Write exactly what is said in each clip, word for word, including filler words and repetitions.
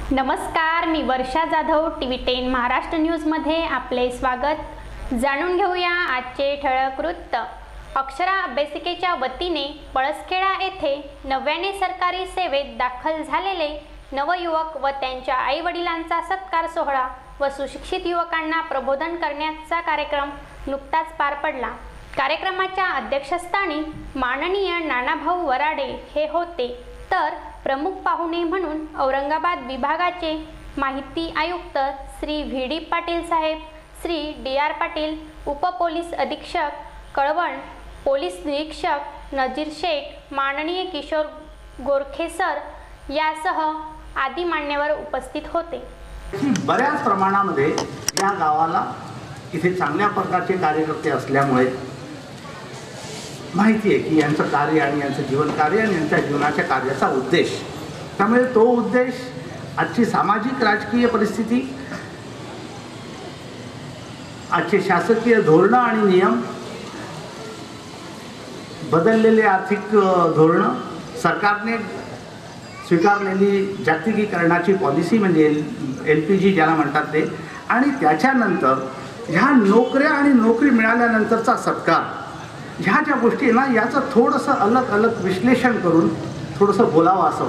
नमस्कार, मी Varsha Jadhav, TV ten Maharashtra न्यूजमध्ये आपले स्वागत। जाणून घेऊया आजचे ठळक वृत्त। अक्षरा अभ्यासिकेच्या वतीने पळसखेडा येथे नव्याने सरकारी सेवेत दाखल झालेले नवयुवक व त्यांच्या आईवडिलांचा सत्कार सोहळा व सुशिक्षित युवकांना प्रबोधन करण्याचा कार्यक्रम नुकताच पार पडला। कार्यक्रमाच्या अध्यक्षस्थानी माननीय नानाभाऊ वराडे हे होते, तर प्रमुख पाहुणे म्हणून औरंगाबाद विभागाचे माहिती आयुक्त श्री व्ही डी पाटील साहेब, श्री डी आर पाटील, उपपोलीस अधीक्षक कळवण, पोलीस निरीक्षक नजीर शेख, माननीय किशोर गोरखे सर यासह आदी मान्यवर उपस्थित होते। बऱ्याच प्रमाणामध्ये या गावाला इथे चांगल्या प्रकारचे कार्यकर्ते असल्यामुळे माहिती आहे की यांचं कार्य आणि यांचं जीवन कार्य आणि यांच्या जीवनाच्या कार्याचा उद्देश, त्यामुळे तो उद्देश आजची सामाजिक राजकीय परिस्थिती, आजचे शासकीय धोरणं आणि नियम, बदललेले आर्थिक धोरणं, सरकारने स्वीकारलेली जागतिकीकरणाची पॉलिसी म्हणजे एल एल पी जी ज्याला म्हणतात ते, आणि त्याच्यानंतर ह्या नोकऱ्या आणि नोकरी मिळाल्यानंतरचा सत्कार, ह्या ज्या गोष्टी आहे ना, याचं थोडंसं अलग अलग विश्लेषण करून थोडंसं बोलावं असं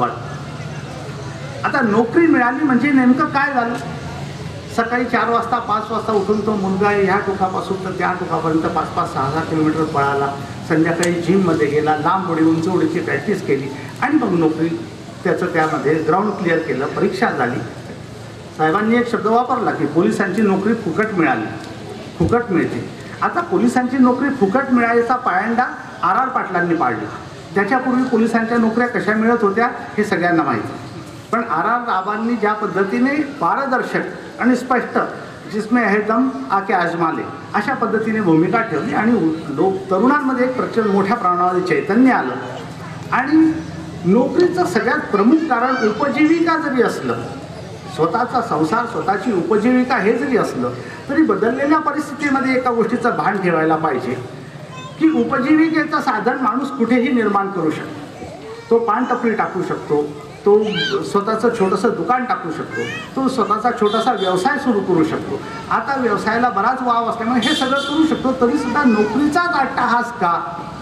वाटतं। आता नोकरी मिळाली म्हणजे नेमकं काय झालं? सकाळी चार वाजता पाच वाजता उठून तो मुलगा ह्या टोकापासून तर त्या टोकापर्यंत पाच पाच सहा सहा किलोमीटर पळाला, संध्याकाळी जिममध्ये गेला, लांब उडी उंच उडीची प्रॅक्टिस केली आणि मग नोकरी त्याचं त्यामध्ये ग्राउंड क्लिअर केलं, परीक्षा झाली। साहेबांनी एक शब्द वापरला की पोलिसांची नोकरी फुकट मिळाली, फुकट मिळते। आता पोलिसांची नोकरी फुकट मिळायचा पायंडा आर आर पाटलांनी पाडला। त्याच्यापूर्वी पोलिसांच्या नोकऱ्या कशा मिळत होत्या हे सगळ्यांना माहिती, पण आर आर रावांनी ज्या पद्धतीने पारदर्शक आणि स्पष्ट, जिसमें है दम आके आजमाले, अशा पद्धतीने भूमिका ठेवली आणि लोक तरुणांमध्ये एक प्रचंड मोठ्या प्रमाणावर चैतन्य आलं। आणि नोकरीचं सगळ्यात प्रमुख कारण उपजीविका जरी असलं, स्वतःचा संसार, स्वतःची उपजीविका हे जरी असलं तरी बदललेल्या परिस्थितीमध्ये एका गोष्टीचं भान ठेवायला पाहिजे की उपजीविकेचं साधन माणूस कुठेही निर्माण करू शकतो। तो पानटपरी टाकू शकतो, तो स्वतःचं छोटंसं दुकान टाकू शकतो, तो स्वतःचा छोटासा व्यवसाय सुरू करू शकतो। आता व्यवसायाला बराच वाव असल्यामुळे हे सगळं करू शकतो, तरीसुद्धा नोकरीचाच अट्टाहास का?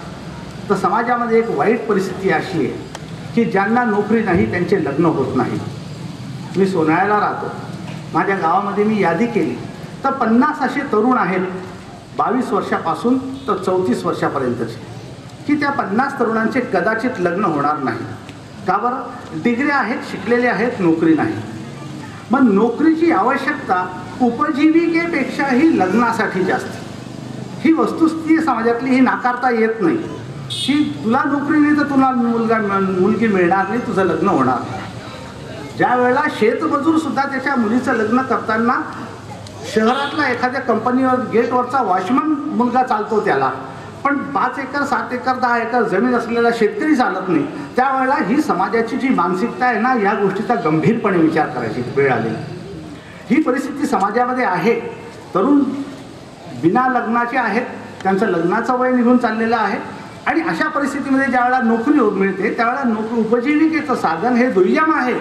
तर समाजामध्ये एक वाईट परिस्थिती अशी आहे की ज्यांना नोकरी नाही त्यांचे लग्न होत नाही। मी सोनाळ्याला राहतो, माझ्या गावामध्ये मी यादी केली तर पन्नास असे तरुण आहेत बावीस वर्षापासून तर चौतीस वर्षापर्यंतचे, की त्या पन्नास तरुणांचे कदाचित लग्न होणार नाही। का बरं? डिग्री आहेत, शिकलेले आहेत, नोकरी नाही। मग नोकरीची आवश्यकता उपजीविकेपेक्षाही लग्नासाठी जास्त। ही वस्तुस्थिती समाजातली ही नाकारता येत नाही की तुला नोकरी नाही तर तुला मुलगा मुलगी मिळणार नाही, तुझं लग्न होणार नाही। ज्या वेळेला शेतमजूरसुद्धा त्याच्या मुलीचं लग्न करताना शहरातला एखाद्या कंपनीवर गेटवरचा वॉचमन मुलगा चालतो त्याला, पण पाच एकर सात एकर दहा एकर जमीन असलेला शेतकरी चालत नाही, त्यावेळेला ही समाजाची जी मानसिकता आहे ना, या गोष्टीचा गंभीरपणे विचार करायची वेळ आली। ही परिस्थिती समाजामध्ये आहे। तरुण बिना लग्नाचे आहेत, त्यांचं लग्नाचं वय निघून चाललेलं आहे आणि अशा परिस्थितीमध्ये ज्यावेळेला नोकरी मिळते त्यावेळेला नोकरी उपजीविकेचं साधन हे दुय्यम आहे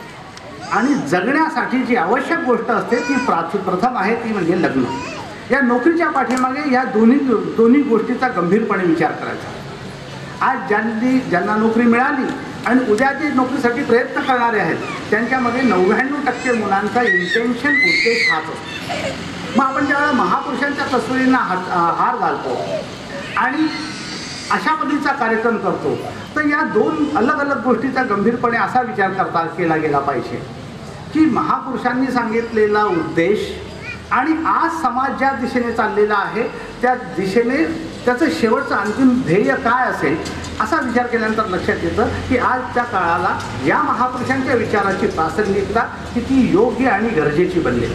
आणि जगण्यासाठी जी आवश्यक गोष्ट असते ती प्रथम आहे, ती म्हणजे लग्न। या नोकरीच्या पाठीमागे या दोन्ही दोन्ही गोष्टीचा गंभीरपणे विचार करायचा। आज ज्यांनी ज्यांना नोकरी मिळाली आणि उद्या ते नोकरीसाठी प्रयत्न करणारे आहेत त्यांच्यामध्ये नव्याण्णव टक्के मुलांचा इंटेन्शन, उद्देश हाच असतो। मग आपण ज्यावेळेला महापुरुषांच्या तस्वीरींना हात हार घालतो आणि अशा पद्धतीचा कार्यक्रम करतो तर या दोन अलग अलग गोष्टीचा गंभीरपणे असा विचार करता केला गेला पाहिजे की महापुरुषांनी सांगितलेला उद्देश आणि आज समाज ज्या दिशेने चाललेला आहे त्या दिशेने त्याचं शेवटचं अंतिम ध्येय काय असेल असा विचार केल्यानंतर लक्षात येतं की आजच्या काळाला या महापुरुषांच्या विचाराची प्रासंगिकता किती योग्य आणि गरजेची बनलेली।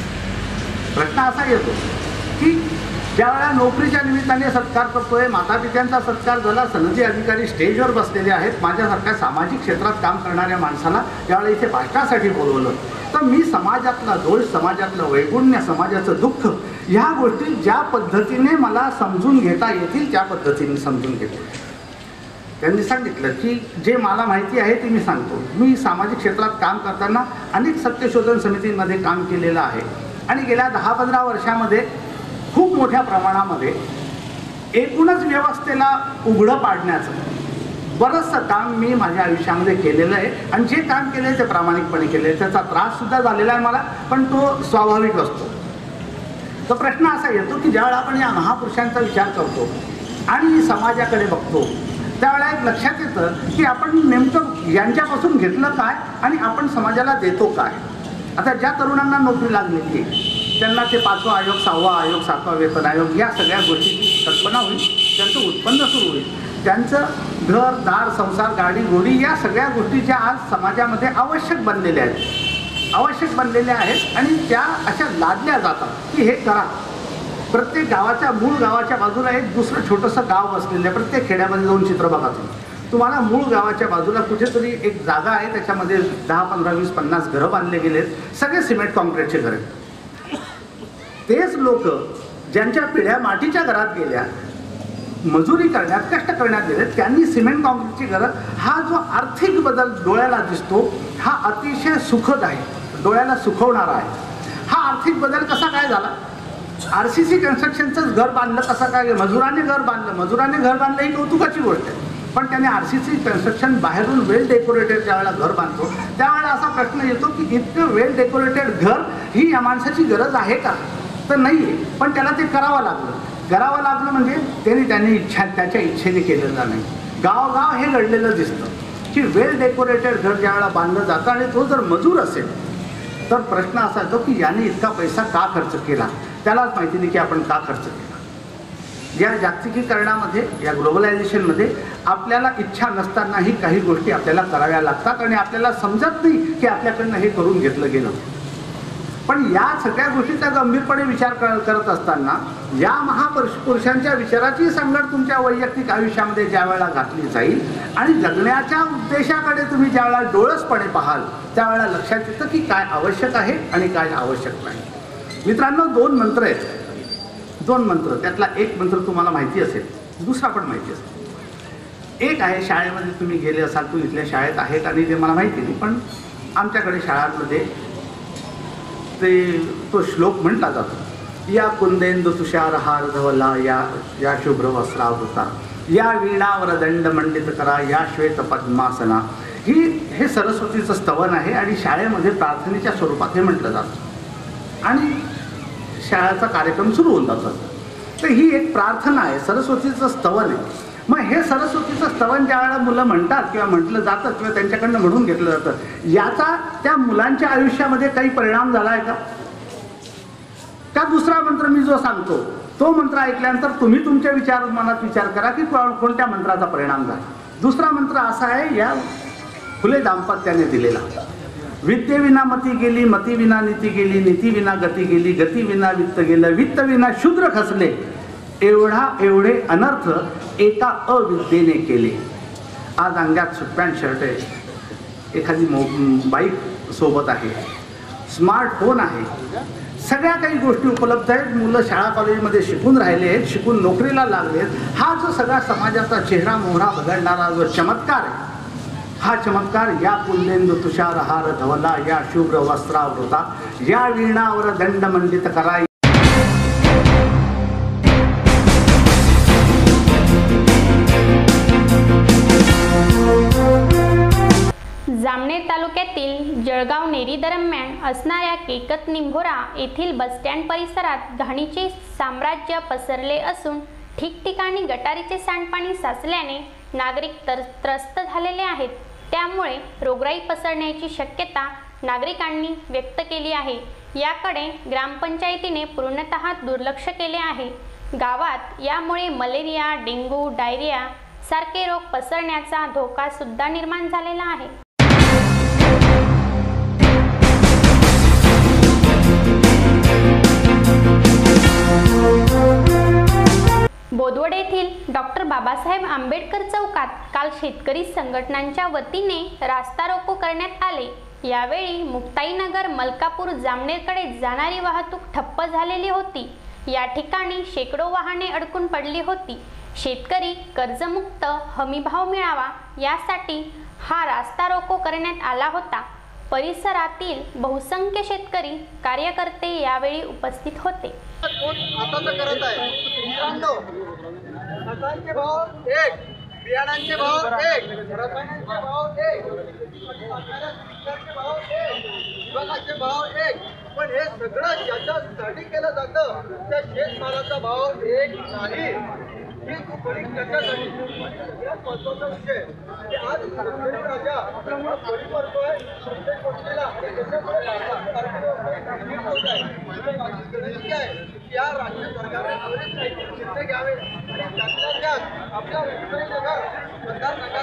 प्रश्न असा येतो की ज्यावेळेला नोकरीच्या निमित्ताने सत्कार करतोय, मातापित्यांचा सत्कार झाला, सनदी अधिकारी स्टेजवर बसलेले आहेत, माझ्यासारख्या सामाजिक क्षेत्रात काम करणाऱ्या माणसाला ज्यावेळेला इथे भाषणासाठी बोलवलं तर मी समाजातला दोष, समाजातलं वैगुण्य, समाजाचं दुःख ह्या गोष्टी ज्या पद्धतीने मला समजून घेता येतील त्या पद्धतीने समजून घेतो। त्यांनी सांगितलं की जे मला माहिती आहे ते मी सांगतो. मी सामाजिक क्षेत्रात काम करताना अनेक सत्यशोधन समितींमध्ये काम केलेलं आहे आणि गेल्या दहा पंधरा वर्षामध्ये खूप मोठ्या प्रमाणामध्ये एकूणच व्यवस्थेला उघडं पाडण्याचं बरंचसं काम मी माझ्या आयुष्यामध्ये केलेलं आहे आणि जे काम केलं आहे ते प्रामाणिकपणे केलं आहे. त्याचा त्राससुद्धा झालेला आहे मला, पण तो स्वाभाविक असतो. तर प्रश्न असा येतो की ज्यावेळेला आपण या महापुरुषांचा विचार करतो आणि समाजाकडे बघतो त्यावेळेला एक लक्षात येतं की आपण नेमकं यांच्यापासून घेतलं काय आणि आपण समाजाला देतो काय. आता ज्या तरुणांना नोकरी लागलेली आहे त्यांना ते पाचवा आयोग, सहावा आयोग, सातवा वेतन आयोग या सगळ्या गोष्टीची कल्पना होईल, त्यांचं उत्पन्न सुरू होईल, त्यांचं घर दार संसार गाडी घोडी या सगळ्या गोष्टी ज्या आज समाजामध्ये आवश्यक बनलेल्या आहेत आवश्यक बनलेल्या आहेत आणि त्या अशा लादल्या जातात की हे करा. प्रत्येक गावाच्या मूळ गावाच्या बाजूला एक दुसरं छोटंसं गाव बसलेलं आहे. प्रत्येक खेड्यामध्ये जाऊन चित्र बघा तुम्ही, तुम्हाला मूळ गावाच्या बाजूला कुठेतरी एक जागा आहे, त्याच्यामध्ये दहा पंधरा वीस पन्नास घरं बांधले गेलेत, सगळे सिमेंट कॉन्क्रीटचे घर आहेत. तेच लोक ज्यांच्या पिढ्या मातीच्या घरात गेल्या, मजुरी करण्यात कष्ट करण्यात गेले, त्यांनी सिमेंट कॉन्क्रीटची घरं. हा जो आर्थिक बदल डोळ्याला दिसतो हा अतिशय सुखद आहे, डोळ्याला सुखवणारा आहे. हा आर्थिक बदल कसा काय झाला? आर सी सी कन्स्ट्रक्शनचंच घर बांधलं कसं काय? मजुराने घर बांधलं, मजुराने घर बांधलं ही कौतुकाची गोष्ट आहे, पण त्याने आर सी सी कन्स्ट्रक्शन बाहेरून वेल डेकोरेटेड ज्यावेळेला घर बांधतो त्यावेळेला असा प्रश्न येतो की इतकं वेल डेकोरेटेड घर ही या माणसाची गरज आहे का? तर नाही आहे, पण त्याला ते करावं लागलं. करावं लागलं म्हणजे त्याने त्याने इच्छा त्याच्या इच्छेने केलेलं नाही. गावगाव हे घडलेलं दिसतं की वेल डेकोरेटेड घर ज्यावेळेला बांधलं जातं आणि तो जर मजूर असेल तर प्रश्न असा येतो की याने इतका पैसा का खर्च केला, त्यालाच माहिती नाही की आपण का खर्च केला. या जागतिकीकरणामध्ये, या ग्लोबलायझेशनमध्ये आपल्याला इच्छा नसतानाही काही गोष्टी आपल्याला कराव्या लागतात आणि आपल्याला समजत नाही की आपल्याकडनं हे करून घेतलं गेलं. पण या सगळ्या गोष्टीचा गंभीरपणे विचार करत असताना या महापुरुषांच्या विचाराची सांगड तुमच्या वैयक्तिक आयुष्यामध्ये ज्या वेळेला घातली जाईल आणि जगण्याच्या उद्देशाकडे तुम्ही ज्या वेळेला डोळसपणे पाहाल त्यावेळेला लक्षात येतं की काय आवश्यक आहे आणि काय आवश्यक नाही. मित्रांनो, दोन मंत्र आहेत, दोन मंत्र, त्यातला एक मंत्र तुम्हाला माहिती असेल, दुसरा पण माहिती असेल. एक आहे, शाळेमध्ये तुम्ही गेले असाल, तू इथल्या शाळेत आहे का नाही ते मला माहिती नाही, पण आमच्याकडे शाळांमध्ये ते तो श्लोक म्हटला जातो, या कुंदेंदु तुषार हार धवला, या या शुभ्र वस्त्रावृता, या वीणावर दंड मंडित करा, या श्वेत पद्मासना. ही हे सरस्वतीचं स्तवन आहे आणि शाळेमध्ये प्रार्थनेच्या स्वरूपात हे म्हटलं जातं आणि शाळेचा कार्यक्रम सुरू होऊन जातो. तर ही एक प्रार्थना आहे, सरस्वतीचं स्तवन आहे. मग हे सरस्वतीचं स्तवन ज्या वेळेला मुलं म्हणतात किंवा म्हटलं जातं किंवा त्यांच्याकडनं म्हणून घेतलं जातं, याचा त्या मुलांच्या आयुष्यामध्ये काही परिणाम झाला आहे का? का दुसरा मंत्र मी जो सांगतो तो मंत्र ऐकल्यानंतर तुम्ही तुमच्या विचार मनात विचार करा की कोणत्या मंत्राचा परिणाम झाला. दुसरा मंत्र असा आहे, या फुले दाम्पत्याने दिलेला, विद्येविना मती गेली, मती विना नीती गेली, नीती विना गती गेली, गती विना वित्त गेलं, वित्त विना शूद्र खचले, एवढा एवढे अनर्थ एका अविद्येने केले. आज अंगात सुटपॅन्ट शर्ट आहे, एखादी मो बाईक सोबत आहे, स्मार्टफोन आहे, सगळ्या काही गोष्टी उपलब्ध आहेत, मुलं शाळा कॉलेजमध्ये शिकून राहिले आहेत, शिकून नोकरीला लागले आहेत. हा जो सगळा समाजाचा चेहरा मोहरा बदलणारा जो चमत्कार आहे, हा चमत्कार या कुंदेंदु तुषार हार धवला, या शुभ्र वस्त्रावृता, या वीणावर दंड मंडित करा. जामनेर तालुक्यातील जळगाव नेरी दरम्यान असणाऱ्या केकत निंभोरा येथील बसस्टँड परिसरात घाणीचे साम्राज्य पसरले असून ठिकठिकाणी गटारीचे सांडपाणी साचल्याने नागरिक तर त्रस्त झालेले आहेत. त्यामुळे रोगराई पसरण्याची शक्यता नागरिकांनी व्यक्त केली आहे. याकडे ग्रामपंचायतीने पूर्णतः दुर्लक्ष केले आहे. गावात यामुळे मलेरिया, डेंग्यू, डायरिया सारखे रोग पसरण्याचा धोका सुद्धा निर्माण झालेला आहे. बोदवड येथील डॉक्टर बाबासाहेब आंबेडकर चौकात काल शेतकरी संघटनांच्या वतीने रास्ता रोको करण्यात आले. यावेळी मुक्ताईनगर मलकापूर जामनेरकडे जाणारी वाहतूक ठप्प झालेली होती. या ठिकाणी शेकडो वाहने अडकून पडली होती. शेतकरी कर्जमुक्त हमीभाव मिळावा यासाठी हा रास्ता रोको करण्यात आला होता। परिसरातील बहुसंख्य शेतकरी कार्यकर्ते यावेळी उपस्थित होते। आताच करत आहे मित्रांनो, खतांचे भाव एक, बियाणांचे भाव एक, रसायनांचे भाव एक, खतांचे भाव एक, विभागाचे भाव एक, पण हे सगळं ज्याच्यासाठी केलं जातं त्या शेतमालाचा भाव एक नाही। ही बरी कशासाठी सगळ्यात महत्त्वाचा विषय की आज शेतकरी राजा हा बळी पडतोय प्रत्येक गोष्टीला। त्याच्यामुळे विनंती आहे की या राज्य सरकारने त्वरित काहीतरी निर्णय घ्यावे आणि त्यातल्या त्यात आपल्या नगर मतदारसंघात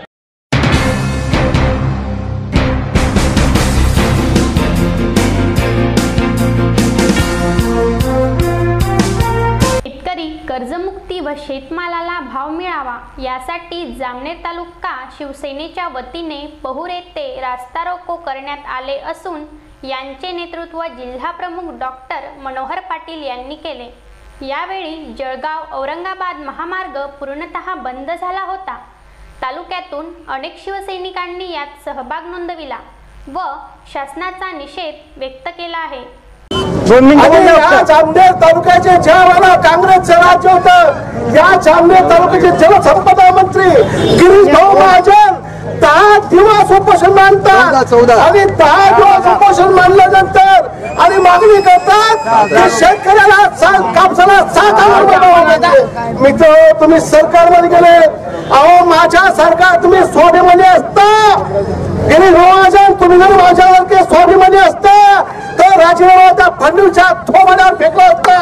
कर्जमुक्ती व शेतमालाला भाव मिळावा यासाठी जामनेर तालुका शिवसेनेच्या वतीने पहुर येथे रास्ता रोको करण्यात आले असून यांचे नेतृत्व जिल्हा प्रमुख डॉक्टर मनोहर पाटील यांनी केले। यावेळी जळगाव औरंगाबाद महामार्ग पूर्णतः बंद झाला होता। तालुक्यातून अनेक शिवसैनिकांनी यात सहभाग नोंदविला व शासनाचा निषेध व्यक्त केला आहे। या जामनेर तालुक्याचे ज्यावेळेला काँग्रेसचं राज्य होतं, या जामनेर तालुक्याचे जलसंपदा मंत्री गिरीश भाऊ महाजन दहा दिवस उपोषण मानतात आणि दहा दिवस उपोषण मानल्यानंतर आणि मागणी करतात की शेतकऱ्याला कापसाला सात हजार रुपये भाव द्यावा। मित्र, तुम्ही सरकारमध्ये गेले, अहो माझ्या सरकार तुम्ही स्वाभिमानी असता, गिरीश भाऊ महाजन तुम्ही जर माझ्यासारखे स्वाभिमानी असता तर राजीनामा त्या फडणवीसच्या थोबाडावर फेकला होता।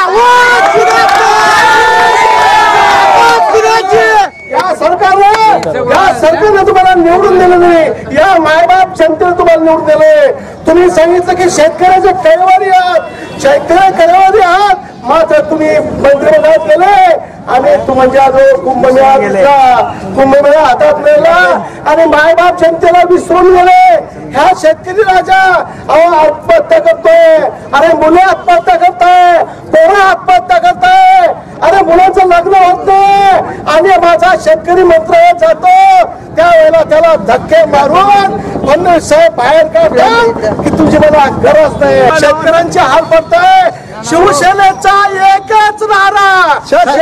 या सरकारने या सरकारने तुम्हाला निवडून दिलं नाही, या मायबाप जनतेने तुम्हाला निवडून दिले। तुम्ही सांगितलं की शेतकऱ्याचे कैवारी आहात, शेतकरी कैवारी आहात, मात्र तुम्ही मंत्रिमंडळात गेले आणि तुमच्या जो कुंभमेळा कुंभमेळा हातात नेला आणि मायबाप जनतेला विसरून गेले। ह्या शेतकरी राजा अहो आत्महत्या करतोय, अरे मुलं आत्महत्या करताय, पोरं आत्महत्या करताय, अरे मुलांचं लग्न होत नाही आणि माझा शेतकरी मंत्रालयात जातो त्यावेळेला त्याला धक्के मारून फडणवीस साहेब बाहेर काढतात की तुझी मला गरज नाही। शेतकऱ्यांचे हाल पडताय, शिवसेनेचा एकच नारा,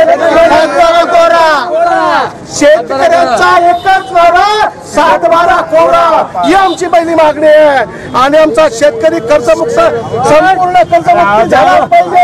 शेतकऱ्यांचा एकच नारा, सात बारा कोरा ही आमची पहिली मागणी आहे आणि आमचा शेतकरी कर्जमुक्त संपूर्ण कर्जमुक्त झाला पाहिजे।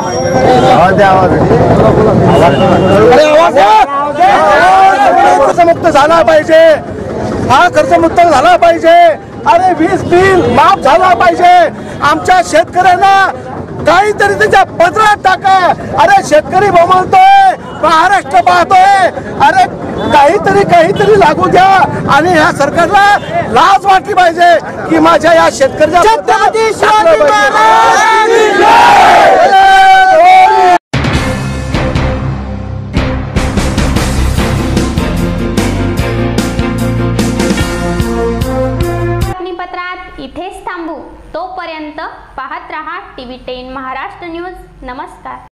कर्जमुक्त झाला पाहिजे, हा कर्जमुक्त झाला पाहिजे, अरे वीज बिल माफ झाला पाहिजे। आमच्या शेतकऱ्यांना काहीतरी त्याच्या पदरात टाका। अरे शेतकरी बोलतोय, महाराष्ट्र पाहतोय, अरे काहीतरी काहीतरी लागू द्या आणि ह्या सरकारला लाज वाटली पाहिजे की माझ्या या शेतकऱ्याच्या इथेच थांबू। तोपर्यंत पाहत रहा टीव्ही टेन महाराष्ट्र न्यूज। नमस्कार।